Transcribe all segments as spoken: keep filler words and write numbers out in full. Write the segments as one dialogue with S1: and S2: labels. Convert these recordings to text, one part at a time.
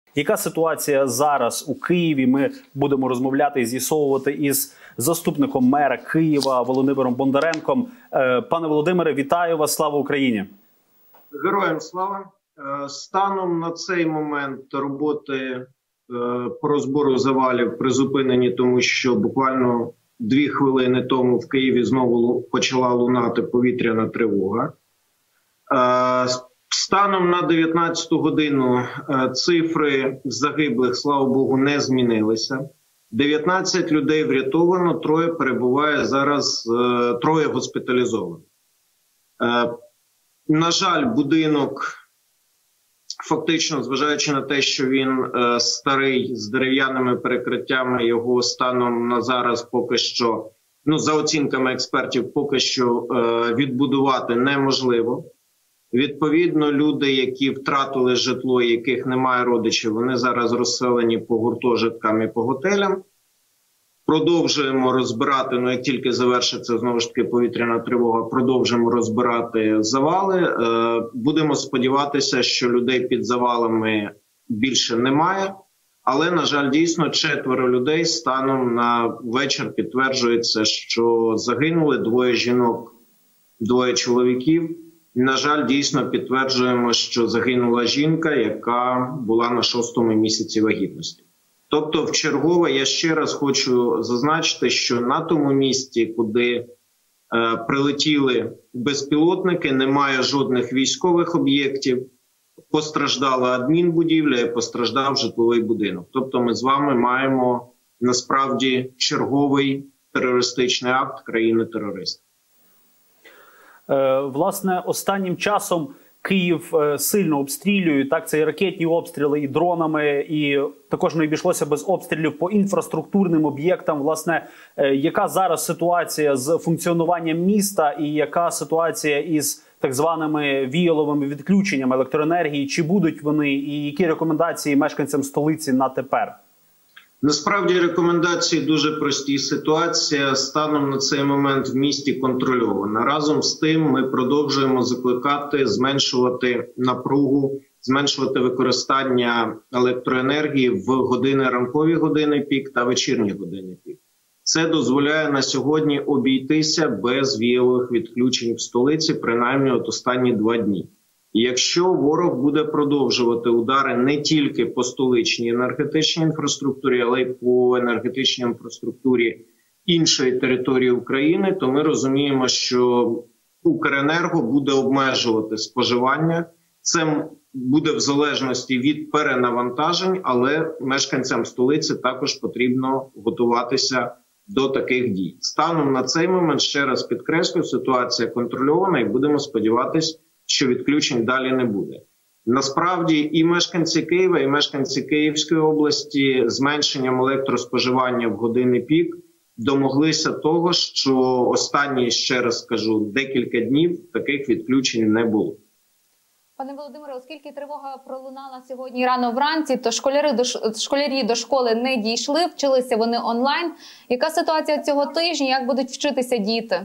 S1: Яка ситуація зараз у Києві? Ми будемо розмовляти і з'ясовувати із заступником мера Києва Володимиром Бондаренком. Пане Володимире, вітаю вас! Слава Україні!
S2: Героям слава! Станом на цей момент роботи по розбору завалів призупинені, тому що буквально дві хвилини тому в Києві знову почала лунати повітряна тривога. Станом на дев'ятнадцяту годину цифри загиблих, слава Богу, не змінилися. дев'ятнадцять людей врятовано, троє перебуває зараз, троє госпіталізовано. На жаль, будинок, фактично, зважаючи на те, що він старий, з дерев'яними перекриттями, його станом на зараз поки що, ну, за оцінками експертів, поки що відбудувати неможливо. Відповідно, люди, які втратили житло, яких немає родичів, вони зараз розселені по гуртожиткам і по готелям. Продовжуємо розбирати, ну як тільки завершиться знову ж таки повітряна тривога, продовжуємо розбирати завали. Будемо сподіватися, що людей під завалами більше немає. Але, на жаль, дійсно четверо людей станом на вечір підтверджується, що загинули, двоє жінок, двоє чоловіків. На жаль, дійсно підтверджуємо, що загинула жінка, яка була на шостому місяці вагітності. Тобто, вчергове я ще раз хочу зазначити, що на тому місці, куди е, прилетіли безпілотники, немає жодних військових об'єктів, постраждала адмінбудівля і постраждав житловий будинок. Тобто ми з вами маємо насправді черговий терористичний акт країни-терориста.
S1: Власне, останнім часом Київ сильно обстрілюють, так, це і ракетні обстріли, і дронами, і також не обійшлося без обстрілів по інфраструктурним об'єктам. Власне, яка зараз ситуація з функціонуванням міста і яка ситуація із так званими віяловими відключеннями електроенергії? Чи будуть вони і які рекомендації мешканцям столиці на тепер?
S2: Насправді рекомендації дуже прості. Ситуація станом на цей момент в місті контрольована. Разом з тим ми продовжуємо закликати зменшувати напругу, зменшувати використання електроенергії в години ранкові години пік та вечірні години пік. Це дозволяє на сьогодні обійтися без віялових відключень в столиці, принаймні от останні два дні. І якщо ворог буде продовжувати удари не тільки по столичній енергетичній інфраструктурі, але й по енергетичній інфраструктурі іншої території України, то ми розуміємо, що Укренерго буде обмежувати споживання. Це буде в залежності від перенавантажень, але мешканцям столиці також потрібно готуватися до таких дій. Станом на цей момент, ще раз підкреслюю, ситуація контрольована і будемо сподіватися, що відключень далі не буде. Насправді і мешканці Києва, і мешканці Київської області зменшенням електроспоживання в години пік домоглися того, що останні, ще раз скажу, декілька днів таких відключень не було.
S3: Пане Володимире, оскільки тривога пролунала сьогодні рано вранці, то школярі до, школярі до школи не дійшли, вчилися вони онлайн. Яка ситуація цього тижня, як будуть вчитися діти?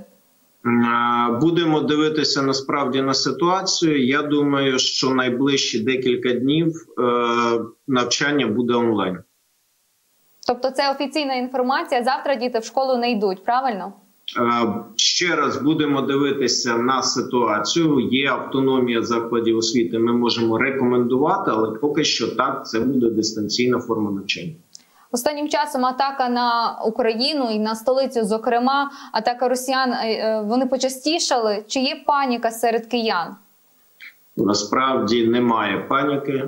S2: Будемо дивитися насправді на ситуацію. Я думаю, що найближчі декілька днів е, навчання буде онлайн.
S3: Тобто це офіційна інформація, завтра діти в школу не йдуть, правильно?
S2: Е, ще раз будемо дивитися на ситуацію. Є автономія закладів освіти, ми можемо рекомендувати, але поки що так, це буде дистанційна форма навчання.
S3: Останнім часом атака на Україну і на столицю, зокрема, атака росіян, вони почастішали. Чи є паніка серед киян?
S2: Насправді немає паніки.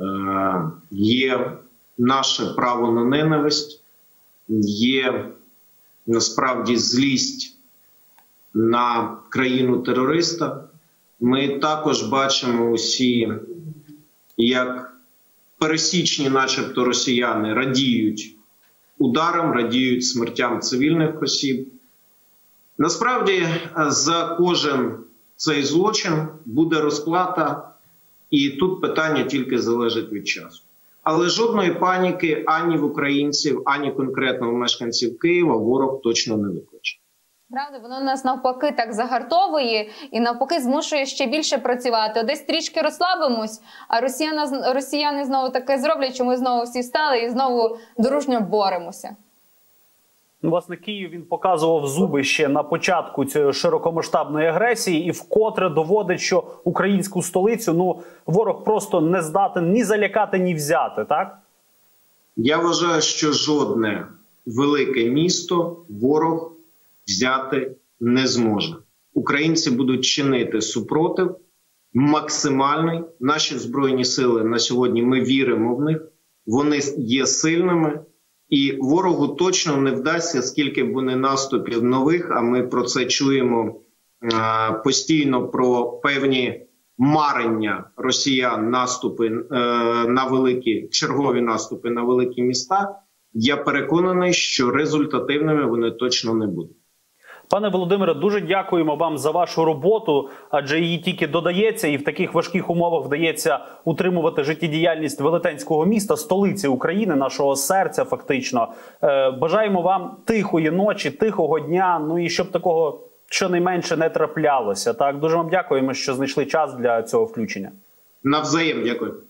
S2: Є наше право на ненависть, є насправді злість на країну-терориста. Ми також бачимо усі, як пересічні, начебто, росіяни радіють ударам, радіють смертям цивільних осіб. Насправді, за кожен цей злочин буде розплата, і тут питання тільки залежить від часу. Але жодної паніки ані в українців, ані конкретно в мешканців Києва ворог точно не викличе.
S3: Правда, воно нас навпаки так загартовує і навпаки змушує ще більше працювати. Десь трішки розслабимось, а росіяни, росіяни знову таке зроблять, що ми знову всі встали і знову дружньо боремося.
S1: Ну, власне, Київ він показував зуби ще на початку цієї широкомасштабної агресії і вкотре доводить, що українську столицю ну ворог просто не здатен ні залякати, ні взяти, так?
S2: Я вважаю, що жодне велике місто ворог взяти не зможе. Українці будуть чинити супротив максимальний. Наші Збройні сили на сьогодні, ми віримо в них, вони є сильними. І ворогу точно не вдасться, скільки б вони наступів нових, а ми про це чуємо е, постійно, про певні марення росіян, наступи е, на великі, чергові наступи на великі міста. Я переконаний, що результативними вони точно не будуть.
S1: Пане Володимире, дуже дякуємо вам за вашу роботу, адже її тільки додається і в таких важких умовах вдається утримувати життєдіяльність велетенського міста, столиці України, нашого серця фактично. Е, бажаємо вам тихої ночі, тихого дня, ну і щоб такого щонайменше не траплялося. Так, дуже вам дякуємо, що знайшли час для цього включення.
S2: Навзаєм дякую.